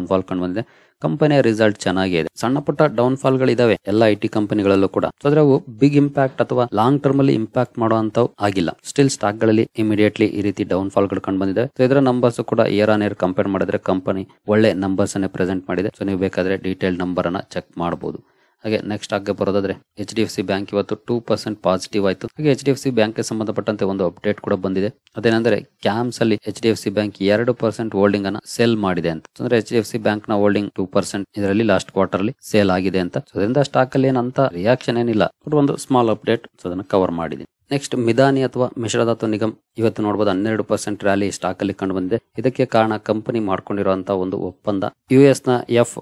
ಡೌನ್ ಫಾಲ್ ಕಂಡು ಬಂದಿದೆ. ಕಂಪನಿಯ ರಿಸಲ್ಟ್ ಚೆನ್ನಾಗಿದೆ. ಸಣ್ಣ ಪುಟ್ಟ ಡೌನ್ ಫಾಲ್ ಗಳಿದಾವೆ ಎಲ್ಲ ಐಟಿ ಕಂಪನಿಗಳಲ್ಲೂ ಕೂಡ. ಸೊ ಅದ್ರ ಅವು ಬಿಗ್ ಇಂಪ್ಯಾಕ್ಟ್ ಅಥವಾ ಲಾಂಗ್ ಟರ್ಮ್ ಅಲ್ಲಿ ಇಂಪ್ಯಾಕ್ಟ್ ಮಾಡುವಂತವು ಆಗಿಲ್ಲ. ಸ್ಟಿಲ್ ಸ್ಟಾಕ್ ಗಳಲ್ಲಿ ಇಮಿಡಿಯೇಟ್ಲಿ ಈ ರೀತಿ ಡೌನ್ ಫಾಲ್ ಗಳು ಕಂಡು ಬಂದಿದೆ. ಸೊ ಇದರ ನಂಬರ್ಸ್ ಕೂಡ ಇಯರ್ ಆನ್ ಇಯರ್ ಕಂಪೇರ್ ಮಾಡಿದ್ರೆ ಕಂಪನಿ ಒಳ್ಳೆ ನಂಬರ್ಸ್ ಅನ್ನೇ ಪ್ರೆಸೆಂಟ್ ಮಾಡಿದೆ. ಸೊ ನೀವು ಬೇಕಾದ್ರೆ ಡೀಟೇಲ್ ನಂಬರ್ ಅನ್ನ ಚೆಕ್ ಮಾಡಬಹುದು. ಹಾಗೆ ನೆಕ್ಸ್ಟ್ ಆಗಿ ಬರೋದಾದ್ರೆ HDFC ಬ್ಯಾಂಕ್ ಇವತ್ತು 2% ಪಾಸಿಟಿವ್ ಆಯ್ತು. ಹಾಗೆ HDFC ಬ್ಯಾಂಕ್ ಗೆ ಸಂಬಂಧಪಟ್ಟಂತೆ ಒಂದು ಅಪ್ಡೇಟ್ ಕೂಡ ಬಂದಿದೆ. ಅದೇನಂದ್ರೆ ಕ್ಯಾಮ್ಸ್ ಅಲ್ಲಿ HDFC ಬ್ಯಾಂಕ್ 2% ಹೋಲ್ಡಿಂಗ್ ಅನ್ನ ಸೇಲ್ ಮಾಡಿದೆ ಅಂತ. ಅಂದ್ರೆ HDFC ಬ್ಯಾಂಕ್ ನ ಹೋಲ್ಡಿಂಗ್ 2% ಇದರಲ್ಲಿ ಲಾಸ್ಟ್ ಕ್ವಾರ್ಟರ್ ಅಲ್ಲಿ ಸೇಲ್ ಆಗಿದೆ ಅಂತ. ಸೊ ಅದರಿಂದ ಸ್ಟಾಕ್ ಅಲ್ಲಿ ಏನಂತ ರಿಯಾಕ್ಷನ್ ಏನಿಲ್ಲ, ಒಂದು ಸ್ಮಾಲ್ ಅಪ್ಡೇಟ್. ಸೊ ಅದನ್ನ ಕವರ್ ಮಾಡಿದೆ. ನೆಕ್ಸ್ಟ್ ಮಿದಾನಿ ಅಥವಾ ಮಿಶ್ರಧಾತು ನಿಗಮ್ ಇವತ್ತು ನೋಡಬಹುದು 12% ರ್ಯಾಲಿ ಸ್ಟಾಕ್ ಅಲ್ಲಿ ಕಂಡು ಬಂದಿದೆ. ಇದಕ್ಕೆ ಕಾರಣ ಕಂಪನಿ ಮಾಡ್ಕೊಂಡಿರುವಂತಹ ಒಂದು ಒಪ್ಪಂದ. US ನ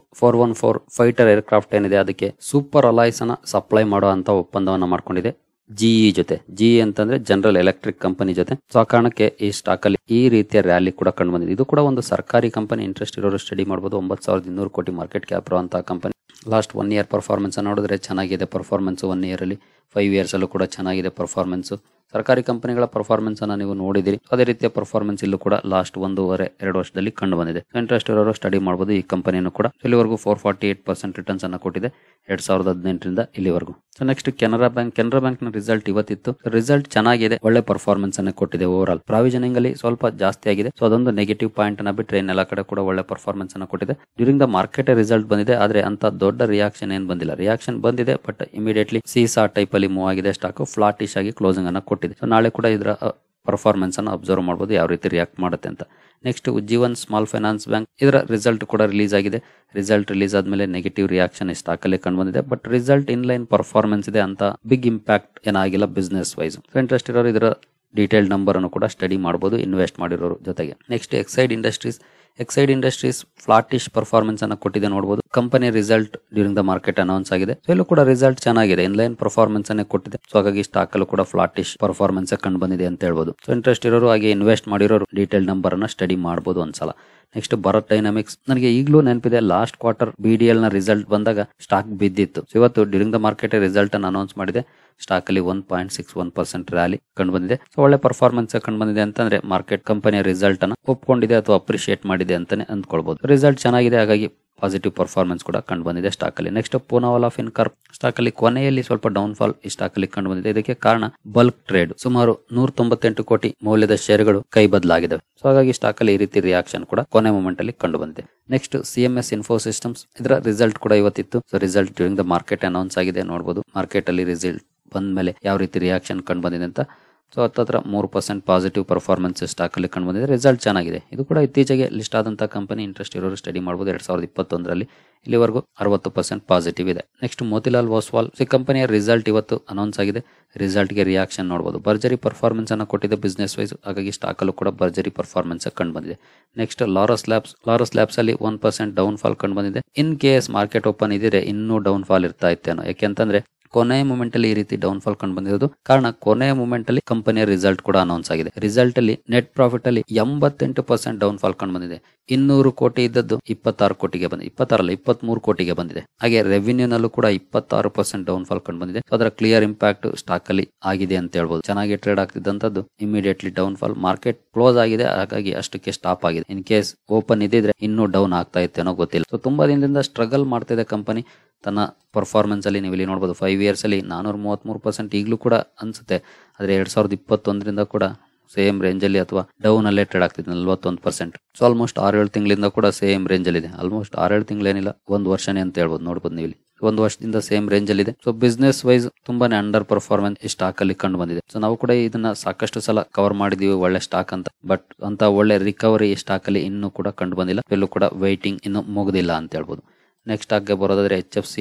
F414 ಫೈಟರ್ ಏರ್ಕ್ರಾಫ್ಟ್ ಏನಿದೆ ಅದಕ್ಕೆ ಸೂಪರ್ ಅಲಾಯ್ಸ್ ಅನ್ನ ಸಪ್ಲೈ ಮಾಡುವಂತ ಒಪ್ಪಂದವನ್ನ ಮಾಡ್ಕೊಂಡಿದೆ GE ಜೊತೆ. GE ಅಂತಂದ್ರೆ ಜನರಲ್ ಎಲೆಕ್ಟ್ರಿಕ್ ಕಂಪನಿ ಜೊತೆ. ಸೊ ಆ ಕಾರಣಕ್ಕೆ ಈ ಸ್ಟಾಕ್ ಅಲ್ಲಿ ಈ ರೀತಿಯ ರ್ಯಾಲಿ ಕೂಡ ಕಂಡು ಬಂದಿದೆ. ಇದು ಕೂಡ ಒಂದು ಸರ್ಕಾರಿ ಕಂಪನಿ. ಇಂಟ್ರೆಸ್ಟ್ ಇರೋರು ಸ್ಟಡಿ ಮಾಡಬಹುದು. 9200 ಕೋಟಿ ಮಾರ್ಕೆಟ್ ಕ್ಯಾಪ್ ಇರುವಂತಹ ಕಂಪನಿ. ಲಾಸ್ಟ್ 1 ಇಯರ್ ಪರ್ಫಾರ್ಮೆನ್ಸ್ ನೋಡಿದ್ರೆ ಚೆನ್ನಾಗಿದೆ. ಪರ್ಫಾರ್ಮೆನ್ಸ್ 1 ಇಯರ್ ಅಲ್ಲಿ 5 ಇಯರ್ಸ್ ಅಲ್ಲೂ ಕೂಡ ಚೆನ್ನಾಗಿದೆ ಪರ್ಫಾರ್ಮೆನ್ಸ್. ಸರ್ಕಾರಿ ಕಂಪನಿಗಳ ಪರ್ಫಾರ್ಮೆನ್ಸ್ ಅನ್ನ ನೀವು ನೋಡಿದಿರಿ. ಅದೇ ರೀತಿಯ ಪರ್ಫಾರ್ಮೆನ್ಸ್ ಇಲ್ಲೂ ಕೂಡ ಲಾಸ್ಟ್ 1.5-2 ವರ್ಷದಲ್ಲಿ ಕಂಡು ಬಂದಿದೆ. ಇಂಟ್ರೆಸ್ಟ್ ಇರೋರು ಸ್ಟಡಿ ಮಾಡಬಹುದು. ಈ ಕಂಪನಿಯನ್ನು ಕೂಡ ಇಲ್ಲಿವರೆಗೂ 448% ರಿಟರ್ನ್ಸ್ ಅನ್ನ ಕೊಟ್ಟಿದೆ 2018ರಿಂದ ಇಲ್ಲಿವರೆಗೂ. ಸೊ ನೆಕ್ಸ್ಟ್ ಕೆನರಾ ಬ್ಯಾಂಕ್ ನ ರಿಸಲ್ಟ್ ಇವತ್ತಿತ್ತು. ರಿಸಲ್ಟ್ ಚೆನ್ನಾಗಿದೆ, ಒಳ್ಳೆ ಪರ್ಫಾರ್ಮೆನ್ಸ್ ಅನ್ನ ಕೊಟ್ಟಿದೆ. ಓವರ್ ಆಲ್ ಪ್ರಾವಿಷನಿಂಗ್ ಅಲ್ಲಿ ಸ್ವಲ್ಪ ಜಾಸ್ತಿ ಆಗಿದೆ. ಸೊ ಅದೊಂದು ನೆಗೆಟಿವ್ ಪಾಯಿಂಟ್ ಅನ್ನ ಬಿಟ್ಟರೆ ಇನ್ನೆಲ್ಲ ಕಡೆ ಕೂಡ ಒಳ್ಳೆ ಪರ್ಫಾರ್ಮೆನ್ಸ್ ಅನ್ನ ಕೊಟ್ಟಿದೆ. ಡ್ಯೂರಿಂಗ್ ದ ಮಾರ್ಕೆಟ್ ರಿಸಲ್ಟ್ ಬಂದಿದೆ, ಆದ್ರೆ ಅಂತ ದೊಡ್ಡ ರಿಯಾಕ್ಷನ್ ಏನ್ ಬಂದಿಲ್ಲ. ರಿಯಾಕ್ಷನ್ ಬಂದಿದೆ ಬಟ್ ಇಮಿಡಿಯೇಟ್ಲಿ ಸೀಸಾ ಟೈಪ್ ಅಲ್ಲಿ ಮೂವ್ ಆಗಿದೆ. ಸ್ಟಾಕ್ ಫ್ಲಾಟಿಶ್ ಆಗಿ ಕ್ಲೋಸಿಂಗ್ ಅನ್ನ ಕೊಟ್ಟಿದೆ. ಸೊ ನಾಳೆ ಕೂಡ ಇದರ ಪರ್ಫಾರ್ಮೆನ್ಸ್ ಅನ್ನು ಅಬ್ಸರ್ವ್ ಮಾಡಬಹುದು, ಯಾವ ರೀತಿ ರಿಯಾಕ್ಟ್ ಮಾಡುತ್ತೆ ಅಂತ. Next Ujjivan small finance bank, ಇದರ ರಿಸಲ್ಟ್ ಕೂಡ ರಿಲೀಸ್ ಆಗಿದೆ. ರಿಸಲ್ಟ್ ರಿಲೀಸ್ ಆದ್ಮೇಲೆ ನೆಗೆಟಿವ್ ರಿಯಾಕ್ಷನ್ ಸ್ಟಾಕ್ ಅಲ್ಲಿ ಕಂಡು ಬಂದಿದೆ. But result in line performance ಇದೆ, ಅಂತ ಬಿಗ್ ಇಂಪ್ಯಾಕ್ಟ್ ಏನಾಗಿಲ್ಲ ಬಿಸ್ನೆಸ್ ವೈಸ್. ಇಂಟ್ರೆಸ್ಟ್ ಇರೋರು ಇದರ ಡೀಟೇಲ್ ನಂಬರ್ ಅನ್ನು ಕೂಡ ಸ್ಟಡಿ ಮಾಡಬಹುದು ಇನ್ವೆಸ್ಟ್ ಮಾಡಿರೋರು ಜೊತೆಗೆ. Next Exide Industries flattish performance ಅನ್ನು ಕೊಟ್ಟಿದೆ ನೋಡಬಹುದು. Company result during the market announce ಆಗಿದೆ. ಸೊ ಇಲ್ಲೂ ಕೂಡ ರಿಸಲ್ಟ್ ಚೆನ್ನಾಗಿದೆ, ಇನ್ಲೈನ್ ಪರ್ಫಾರ್ಮೆನ್ಸ್ ಅನ್ನೇ ಕೊಟ್ಟಿದೆ. ಸೊ ಹಾಗಾಗಿ ಸ್ಟಾಕ್ ಅಲ್ಲೂ ಕೂಡ ಫ್ಲಾಟಿಶ್ ಪರ್ಫಾರ್ಮೆನ್ಸ್ ಕಂಡು ಬಂದಿದೆ ಅಂತ ಹೇಳ್ಬೋದು. ಸೊ ಇಂಟ್ರೆಸ್ಟ್ ಇರೋರು ಹಾಗೆ ಇನ್ವೆಸ್ಟ್ ಮಾಡಿರೋರು ಡೀಟೇಲ್ ನಂಬರ್ ಅನ್ನ ಸ್ಟಡಿ ಮಾಡಬಹುದು ಒಂದ್ಸಲ. ನೆಕ್ಸ್ಟ್ ಭರತ್ ಡೈನಾಮಿಕ್ಸ್, ನನಗೆ ಈಗಲೂ ನೆನಪಿದೆ ಲಾಸ್ಟ್ ಕ್ವಾರ್ಟರ್ BDL ನ ರಿಸಲ್ಟ್ ಬಂದಾಗ ಸ್ಟಾಕ್ ಬಿದ್ದಿತ್ತು. ಸೊ ಇವತ್ತು ಡ್ಯೂರಿಂಗ್ ದ ಮಾರ್ಕೆಟ್ ರಿಸಲ್ಟ್ ಅನ್ನು ಅನೌನ್ಸ್ ಮಾಡಿದೆ. ಸ್ಟಾಕ್ ಅಲ್ಲಿ 1.61% ರ್ಯಾಲಿ ಕಂಡು ಬಂದಿದೆ. ಸೊ ಒಳ್ಳೆ ಪರ್ಫಾರ್ಮೆನ್ಸ್ ಕಂಡು ಬಂದಿದೆ ಅಂತಂದ್ರೆ ಮಾರ್ಕೆಟ್ ಕಂಪನಿಯ ರಿಸಲ್ಟ್ ಅನ್ನ ಒಪ್ಕೊಂಡಿದೆ ಅಥವಾ ಅಪ್ರಿಶಿಯೇಟ್ ಮಾಡಿದೆ ಅಂತಾನೆ ಅಂದ್ಕೊಳ್ಬಹುದು. ರಿಸಲ್ಟ್ ಚೆನ್ನಾಗಿದೆ, ಹಾಗಾಗಿ ಪಾಸಿಟಿವ್ ಪರ್ಫಾರ್ಮೆನ್ಸ್ ಕೂಡ ಕಂಡು ಬಂದಿದೆ ಸ್ಟಾಕ್ ಅಲ್ಲಿ. ನೆಕ್ಸ್ಟ್ ಪೂನಾವಾಲಾ ಫಿನ್ಕಾರ್ಪ್ ಸ್ಟಾಕ್ ಅಲ್ಲಿ ಕೊನೆಯಲ್ಲಿ ಸ್ವಲ್ಪ ಡೌನ್ ಫಾಲ್ ಈ ಸ್ಟಾಕ್ ಅಲ್ಲಿ ಕಂಡು ಬಂದಿದೆ. ಇದಕ್ಕೆ ಕಾರಣ ಬಲ್ಕ್ ಟ್ರೇಡ್. ಸುಮಾರು 198 ಕೋಟಿ ಮೌಲ್ಯದ ಶೇರ್ಗಳು ಕೈ ಬದಲಾಗಿದ್ದಾವೆ. ಸೊ ಹಾಗಾಗಿ ಸ್ಟಾಕ್ ಅಲ್ಲಿ ಈ ರೀತಿ ರಿಯಾಕ್ಷನ್ ಕೂಡ ಕೊನೆ ಮೂಮೆಂಟ್ ಅಲ್ಲಿ ಕಂಡು ಬಂದಿದೆ. ನೆಕ್ಸ್ಟ್ CMS ಇನ್ಫೋ ಸಿಸ್ಟಮ್ಸ್, ಇದರ ರಿಸಲ್ಟ್ ಕೂಡ ಇವತ್ತಿತ್ತು. So result during the market announce ಆಗಿದೆ ನೋಡಬಹುದು. ಮಾರ್ಕೆಟ್ ಅಲ್ಲಿ ರಿಸಲ್ಟ್ ಬಂದ ಮೇಲೆ ಯಾವ ರೀತಿ ರಿಯಾಕ್ಷನ್ ಕಂಡು ಬಂದಿದೆ ಅಂತ. ಸೊ ಹತ್ತತ್ರ 3% ಪಾಸಿಟಿವ್ ಪರ್ಫಾರ್ಮೆನ್ಸ್ ಸ್ಟಾಕ್ ಅಲ್ಲಿ ಕಂಡು ಬಂದಿದೆ. ರಿಸಲ್ಟ್ ಚೆನ್ನಾಗಿದೆ. ಇದು ಕೂಡ ಇತ್ತೀಚೆಗೆ ಲಿಸ್ಟ್ ಆದಂತಹ ಕಂಪನಿ. ಇಂಟ್ರೆಸ್ಟ್ ಇರೋರು ಸ್ಟಡಿ ಮಾಡಬಹುದು. 2021ರಲ್ಲಿ ಇಲ್ಲಿವರೆಗೂ 60% ಪಾಸಿಟಿವ್ ಇದೆ. ನೆಕ್ಸ್ಟ್ ಮೋತಿಲಾಲ್ ಓಸ್ವಾಲ್, ಈ ಕಂಪನಿಯ ರಿಸಲ್ಟ್ ಇವತ್ತು ಅನೌನ್ಸ್ ಆಗಿದೆ. ರಿಸಲ್ಟ್ ಗೆ ರಿಯಾಕ್ಷನ್ ನೋಡಬಹುದು. ಭರ್ಜರಿ ಪರ್ಫಾರ್ಮೆನ್ಸ್ ಅನ್ನು ಕೊಟ್ಟಿದೆ ಬಿಸ್ನೆಸ್ ವೈಸ್, ಹಾಗಾಗಿ ಸ್ಟಾಕ್ ಅಲ್ಲೂ ಕೂಡ ಭರ್ಜರಿ ಪರ್ಫಾರ್ಮೆನ್ಸ್ ಕಂಡು ಬಂದಿದೆ. ನೆಕ್ಸ್ಟ್ ಲಾರಸ್ ಲ್ಯಾಬ್ಸ್ ಅಲ್ಲಿ 1% ಡೌನ್ ಫಾಲ್ ಕಂಡು ಬಂದಿದೆ. ಇನ್ ಕೇಸ್ ಮಾರ್ಕೆಟ್ ಓಪನ್ ಇದ್ರೆ ಇನ್ನೂ ಡೌನ್ ಫಾಲ್ ಇರ್ತಾ ಇತ್ತೇನೋ, ಯಾಕೆಂತಂದ್ರೆ ಕೊನೆಯ ಮೂಮೆಂಟ್ ಅಲ್ಲಿ ಈ ರೀತಿ ಡೌನ್ ಫಾಲ್ ಕಂಡು ಬಂದಿರೋದು. ಕಾರಣ ಕೊನೆಯ ಮೂಮೆಂಟ್ ಅಲ್ಲಿ ಕಂಪನಿಯ ರಿಸಲ್ಟ್ ಕೂಡ ಅನೌನ್ಸ್ ಆಗಿದೆ. ರಿಸಲ್ಟ್ ಅಲ್ಲಿ ನೆಟ್ ಪ್ರಾಫಿಟ್ ಅಲ್ಲಿ 88% ಡೌನ್ ಫಾಲ್ ಕಂಡು ಬಂದಿದೆ. 200 ಕೋಟಿ ಇದ್ದದ್ದು 26 ಕೋಟಿಗೆ ಬಂದಿದೆ. 23 ಕೋಟಿಗೆ ಬಂದಿದೆ. ಹಾಗೆ ರೆವಿನ್ಯೂ ನಲ್ಲೂ ಕೂಡ 26% ಡೌನ್ ಫಾಲ್ ಕಂಡು ಬಂದಿದೆ. ಅದರ ಕ್ಲಿಯರ್ ಇಂಪ್ಯಾಕ್ಟ್ ಸ್ಟಾಕ್ ಅಲ್ಲಿ ಆಗಿದೆ ಅಂತ ಹೇಳ್ಬೋದು. ಚೆನ್ನಾಗಿ ಟ್ರೇಡ್ ಆಗ್ತಿದ್ದಂತದ್ದು immediately down fall. Market close ಆಗಿದೆ, ಹಾಗಾಗಿ ಅಷ್ಟಕ್ಕೆ ಸ್ಟಾಪ್ ಆಗಿದೆ. ಇನ್ ಕೇಸ್ ಓಪನ್ ಇದ್ದಿದ್ರೆ ಇನ್ನೂ ಡೌನ್ ಆಗ್ತಾ ಇತ್ತೇನೋ ಗೊತ್ತಿಲ್ಲ. ಸೊ ತುಂಬಾ ದಿನದಿಂದ ಸ್ಟ್ರಗಲ್ ಮಾಡ್ತಿದೆ ಕಂಪನಿ ತನ್ನ ಪರ್ಫಾರ್ಮೆನ್ಸ್ ಅಲ್ಲಿ. ನೀವು ಇಲ್ಲಿ ನೋಡಬಹುದು 5 ಇಯರ್ಸ್ ಅಲ್ಲಿ 433% ಈಗಲೂ ಕೂಡ ಅನ್ಸುತ್ತೆ. ಆದ್ರೆ 2021ರಿಂದ ಕೂಡ ಸೇಮ್ ರೇಂಜ್ ಅಲ್ಲಿ ಅಥವಾ ಡೌನ್ ಅಲ್ಲೇ ಟ್ರೇಡ್ ಆಗ್ತಿದೆ 41%. ಸೊ ಆಲ್ಮೋಸ್ಟ್ 6-7 ತಿಂಗಳಿಂದ ಕೂಡ ಸೇಮ್ ರೇಂಜ್ ಅಲ್ಲಿ ಇದೆ. ಆಲ್ಮೋಸ್ಟ್ 6-7 ತಿಂಗಳೇನಿಲ್ಲ, 1 ವರ್ಷನೇ ಅಂತ ಹೇಳ್ಬೋದು. ನೋಡಬಹುದು ನೀವು ಇಲ್ಲಿ 1 ವರ್ಷದಿಂದ ಸೇಮ್ ರೇಂಜ್ ಅಲ್ಲಿ ಇದೆ. ಸೊ ಬಿಸ್ನೆಸ್ ವೈಸ್ ತುಂಬಾನೇ ಅಂಡರ್ ಪರ್ಫಾರ್ಮೆನ್ಸ್ ಈ ಸ್ಟಾಕ್ ಅಲ್ಲಿ ಕಂಡು ಬಂದಿದೆ. ಸೊ ನಾವು ಕೂಡ ಇದನ್ನ ಸಾಕಷ್ಟು ಸಲ ಕವರ್ ಮಾಡಿದೀವಿ ಒಳ್ಳೆ ಸ್ಟಾಕ್ ಅಂತ. ಬಟ್ ಅಂತ ಒಳ್ಳೆ ರಿಕವರಿ ಈ ಸ್ಟಾಕ್ ಅಲ್ಲಿ ಇನ್ನೂ ಕೂಡ ಕಂಡು ಬಂದಿಲ್ಲ. ಎಲ್ಲೂ ಕೂಡ ವೈಟಿಂಗ್ ಇನ್ನು ಮುಗಿದಿಲ್ಲ ಅಂತ ಹೇಳ್ಬೋದು. ನೆಕ್ಸ್ಟ್ ಆಗಿ ಬರೋದಾದ್ರೆ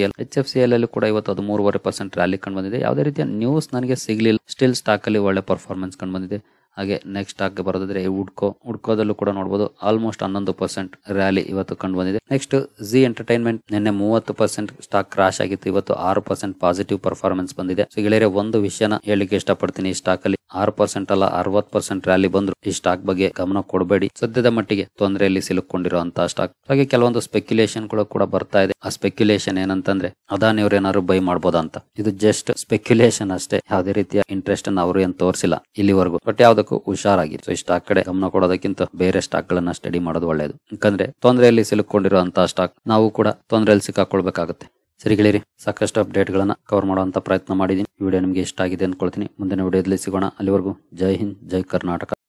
HFCL ಅಲ್ಲಿ ಕೂಡ ಇವತ್ತು 13.5% ರ್ಯಾಲಿ ಕಂಡು ಬಂದಿದೆ. ಯಾವುದೇ ರೀತಿಯ ನ್ಯೂಸ್ ನನಗೆ ಸಿಗ್ಲಿಲ್ಲ. ಸ್ಟಿಲ್ ಸ್ಟಾಕ್ ಅಲ್ಲಿ ಒಳ್ಳೆ ಪರ್ಫಾರ್ಮೆನ್ಸ್ ಕಂಡು ಬಂದಿದೆ. ಹಾಗೆ ನೆಕ್ಸ್ಟ್ ಆಗಿ ಬರೋದಾದ್ರೆ ಉಡ್ಕೋದಲ್ಲೂ ಕೂಡ ನೋಡಬಹುದು ಆಲ್ಮೋಸ್ಟ್ 11% ರ್ಯಾಲಿ ಇವತ್ತು ಕಂಡು ಬಂದಿದೆ. ನೆಕ್ಸ್ಟ್ ಜಿ ಎಂಟರ್ಟೈನ್ಮೆಂಟ್, ನಿನ್ನೆ 30% ಸ್ಟಾಕ್ ಕ್ರಾಶ್ ಆಗಿತ್ತು. ಇವತ್ತು 6% ಪಾಸಿಟಿವ್ ಪರ್ಫಾರ್ಮೆನ್ಸ್ ಬಂದಿದೆ. ಸೊ ಗೆಳೆಯರೆ, ಒಂದು ವಿಷಯನ ಹೇಳಿಕ್ಕೆ ಇಷ್ಟಪಡ್ತೀನಿ ಈ ಸ್ಟಾಕ್ ಅಲ್ಲಿ. 6% ಅಲ್ಲ 60% ರ್ಯಾಲಿ ಬಂದ್ರು ಈ ಸ್ಟಾಕ್ ಬಗ್ಗೆ ಗಮನ ಕೊಡಬೇಡಿ. ಸದ್ಯದ ಮಟ್ಟಿಗೆ ತೊಂದರೆಯಲ್ಲಿ ಸಿಲುಕೊಂಡಿರುವಂತಹ ಸ್ಟಾಕ್. ಹಾಗೆ ಕೆಲವೊಂದು ಸ್ಪೆಕ್ಯುಲೇಷನ್ ಕೂಡ ಬರ್ತಾ ಇದೆ. ಆ ಸ್ಪೆಕ್ಯುಲೇಷನ್ ಏನಂತಂದ್ರೆ ಅದಾನಿ ಅವ್ರು ಏನಾದ್ರು ಬೈ ಮಾಡ್ಬೋದಾ ಅಂತ. ಇದು ಜಸ್ಟ್ ಸ್ಪೆಕ್ಯುಲೇಷನ್ ಅಷ್ಟೇ, ಯಾವುದೇ ರೀತಿಯ ಇಂಟ್ರೆಸ್ಟ್ ಅನ್ನು ಅವರು ಏನ್ ತೋರಿಸಿಲ್ಲ ಇಲ್ಲಿವರೆಗೂ. ಬಟ್ ಯಾವ್ದಕ್ಕೂ ಹುಷಾರಾಗಿ ಈ ಸ್ಟಾಕ್ ಕಡೆ ಗಮನ ಕೊಡೋದಕ್ಕಿಂತ ಬೇರೆ ಸ್ಟಾಕ್ ಗಳನ್ನ ಸ್ಟಡಿ ಮಾಡೋದು ಒಳ್ಳೆಯದು. ಯಾಕಂದ್ರೆ ತೊಂದರೆಯಲ್ಲಿ ಸಿಲುಕೊಂಡಿರುವಂತಹ ಸ್ಟಾಕ್ ನಾವು ಕೂಡ ತೊಂದರೆಯಲ್ಲಿ ಸಿಕ್ಕಾಕೊಳ್ಬೇಕಾಗುತ್ತೆ. ಸರಿ ಗೆಳೆಯರಿ, ಸಾಕಷ್ಟು ಅಪ್ಡೇಟ್ ಗಳನ್ನ ಕವರ್ ಮಾಡುವಂತ ಪ್ರಯತ್ನ ಮಾಡಿದೀನಿ. ಈ ವಿಡಿಯೋ ನಿಮಗೆ ಇಷ್ಟ ಆಗಿದೆ ಅನ್ಕೊಳ್ತೀನಿ. ಮುಂದಿನ ವಿಡಿಯೋದಲ್ಲಿ ಸಿಗೋಣ. ಅಲ್ಲಿವರೆಗೂ ಜೈ ಹಿಂದ್, ಜೈ ಕರ್ನಾಟಕ.